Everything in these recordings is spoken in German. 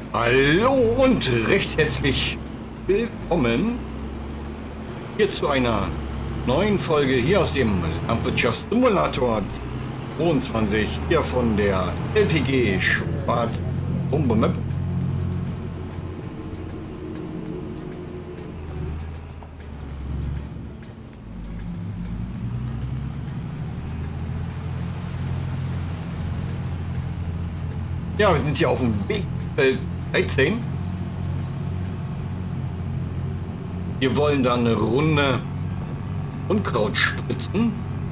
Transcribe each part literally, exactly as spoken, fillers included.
Hallo und recht herzlich willkommen hier zu einer neuen Folge hier aus dem Landwirtschaftssimulator zweiundzwanzig hier von der L P G Schwarz Bombe Map. Ja, wir sind hier auf dem Weg äh, dreizehn. Wir wollen da eine Runde Unkraut spritzen.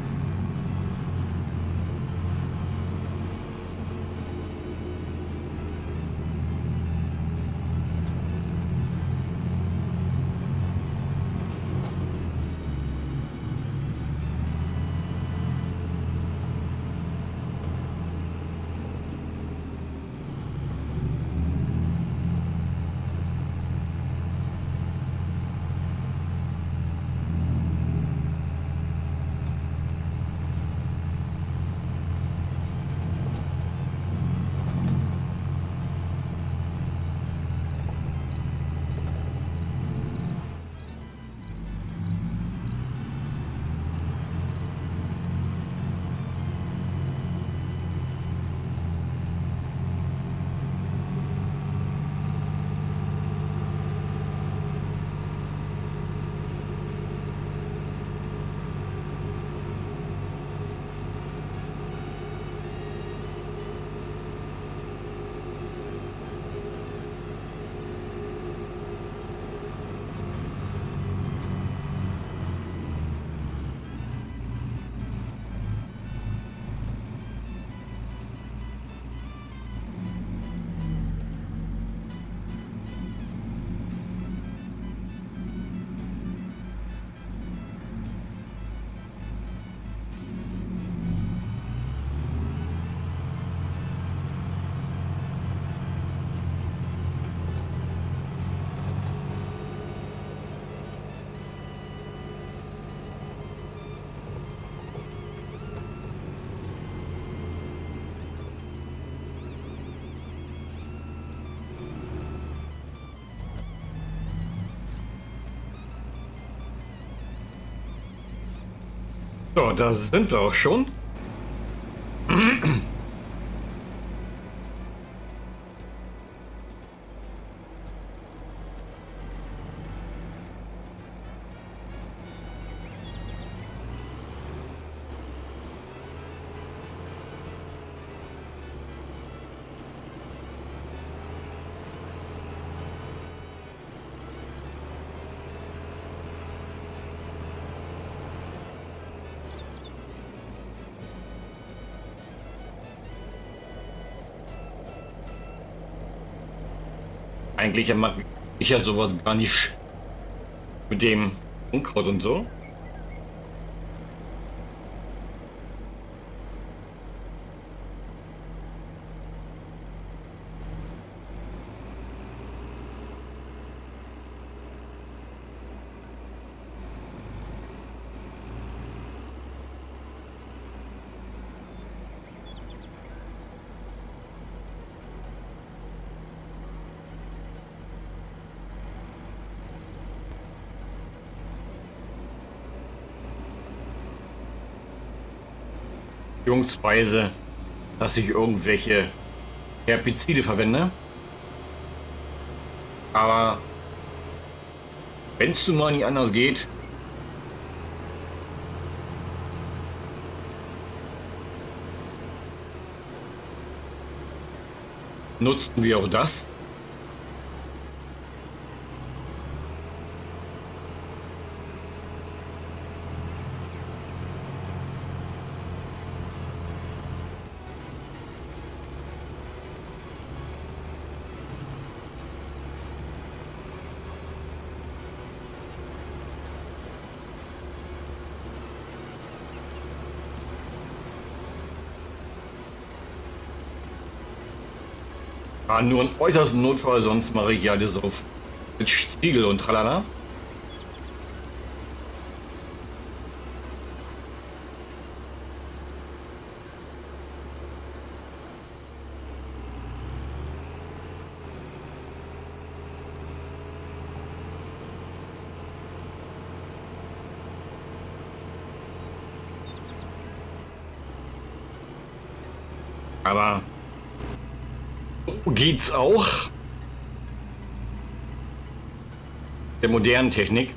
So, da sind wir auch schon. Eigentlich mag ich ja sowas gar nicht mit dem Unkraut und so. Beziehungsweise, dass ich irgendwelche Herbizide verwende. Aber wenn es nun mal nicht anders geht, nutzten wir auch das. Ah, nur ein äußersten Notfall, sonst mache ich ja alles auf mit Stiegel und tralala. Aber so geht's auch. Der modernen Technik.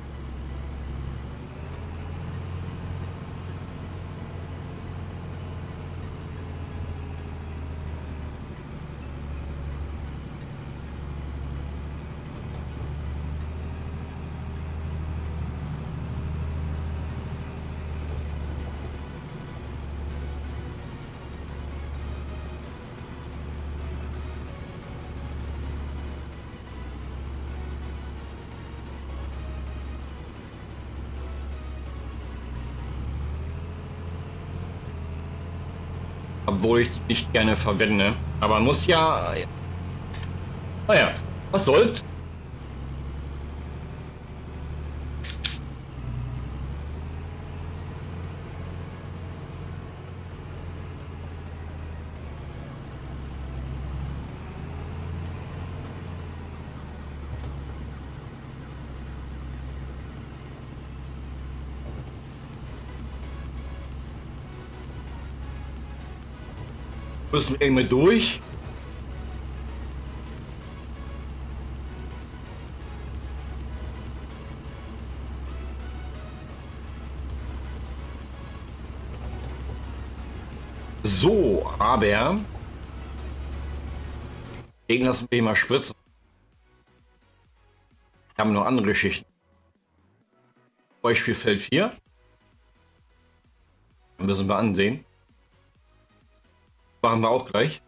Obwohl ich die nicht gerne verwende. Aber man muss ja... Naja, was soll's? Müssen wir irgendwie durch. So, aber gegen lassen wir mal spritzen. Wir haben noch andere Schichten. Beispiel Feld vier. Müssen wir ansehen. Machen wir auch gleich.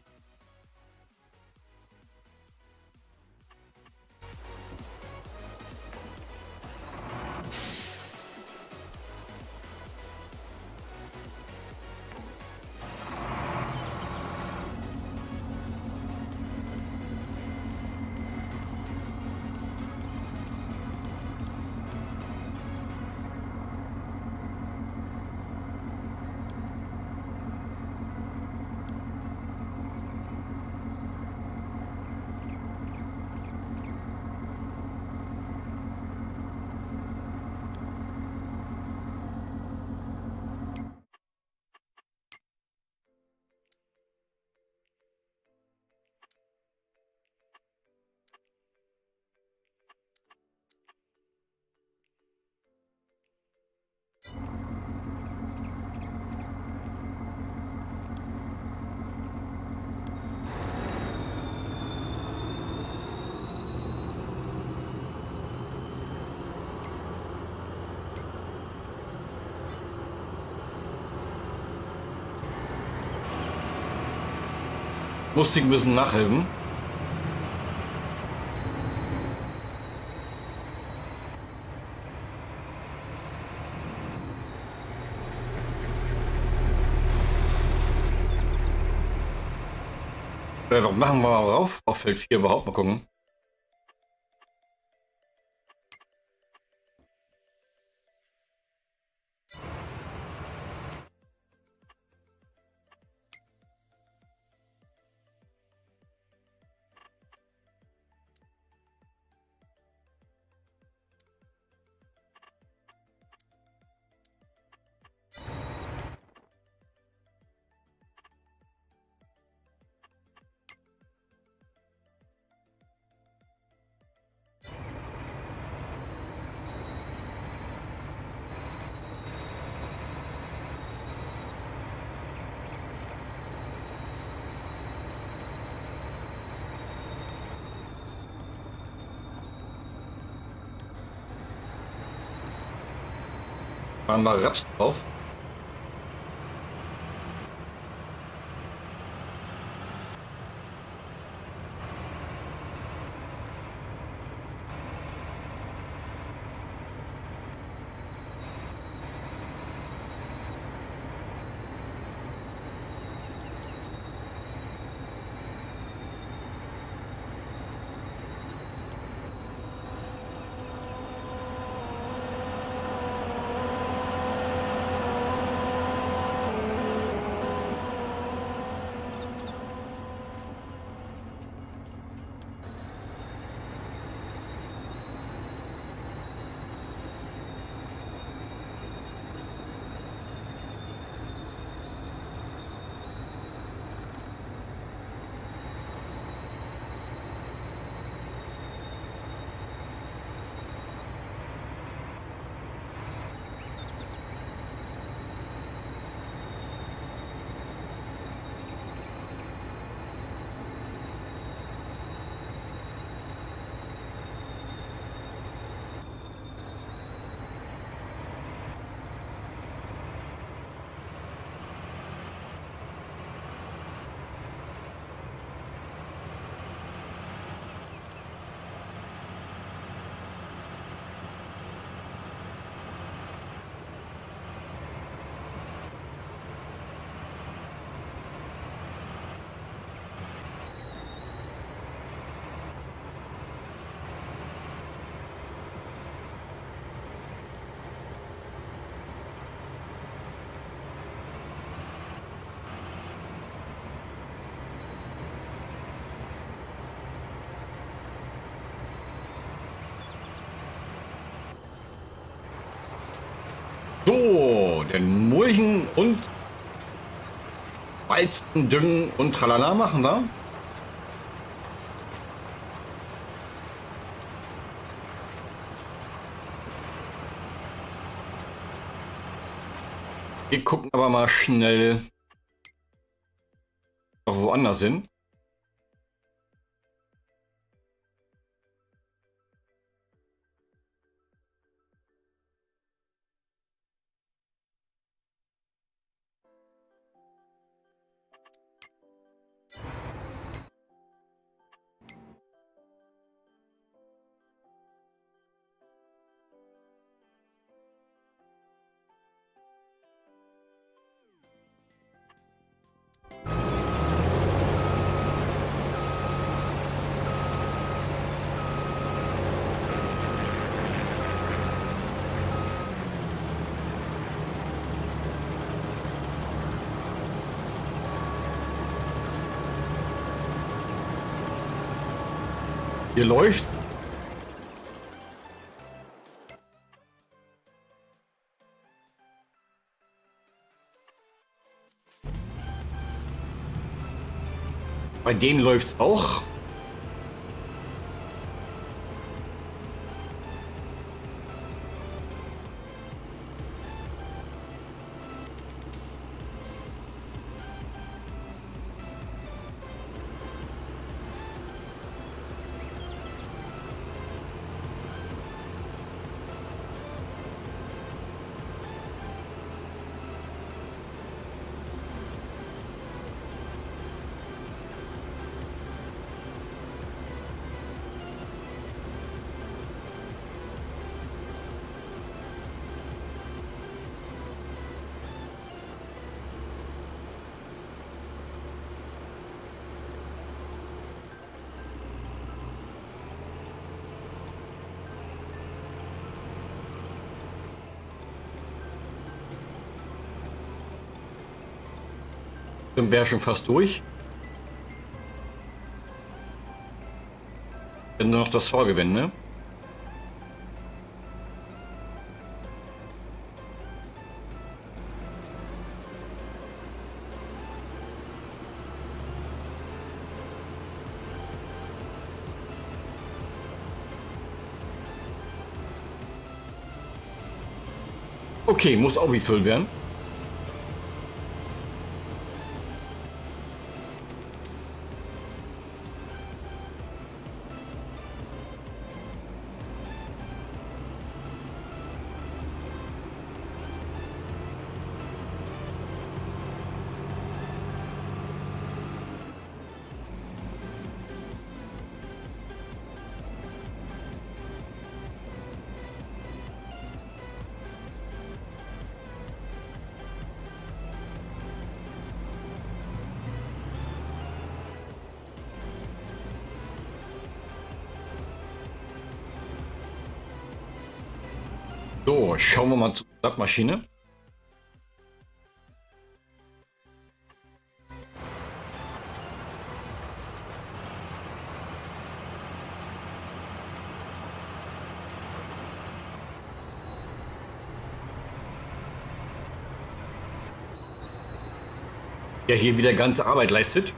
Lustigen müssen nachhelfen. Äh, was machen wir rauf? Auf Feld vier überhaupt mal gucken. Machen wir Raps drauf. Dann Mulchen und Walzen, Düngen und Tralala machen wir. Wir gucken aber mal schnell noch woanders hin. Hier läuft. Bei denen läuft es auch. Dann wäre schon fast durch. Dann nur noch das Vorgewende. Okay, muss auch gefüllt werden. So, schauen wir mal zur Blattmaschine. Der hier wieder ganze Arbeit leistet.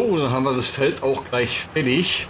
So, dann haben wir das Feld auch gleich fertig.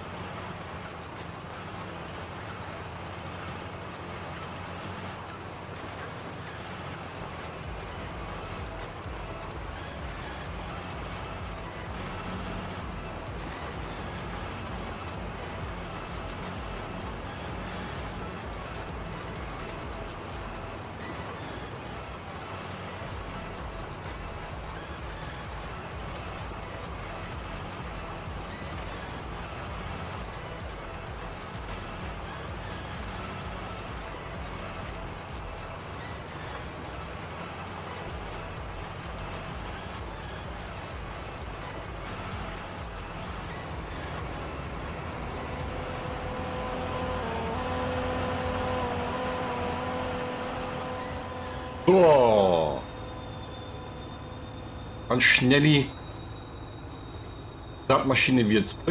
So. Ganz schnelli. Startmaschine wieder zurück.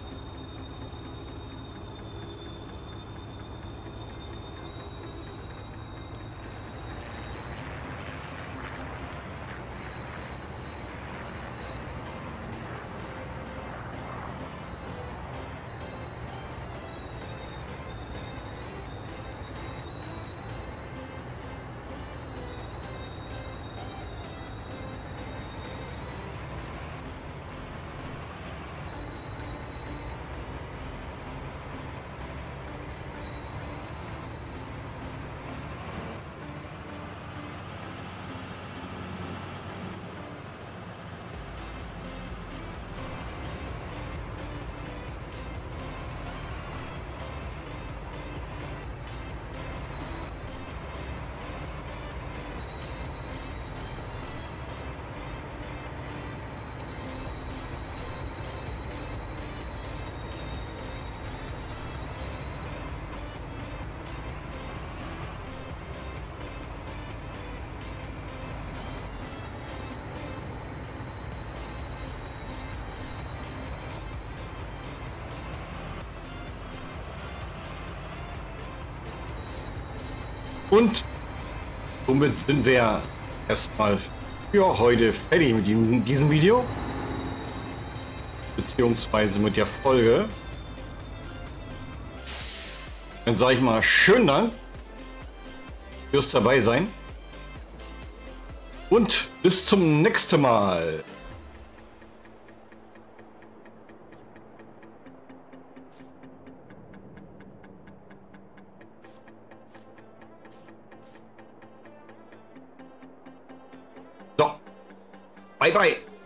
Und somit sind wir erstmal für heute fertig mit diesem, diesem Video. Beziehungsweise mit der Folge. Dann sage ich mal schönen Dank fürs dabei sein. Und bis zum nächsten Mal. So, bye bye.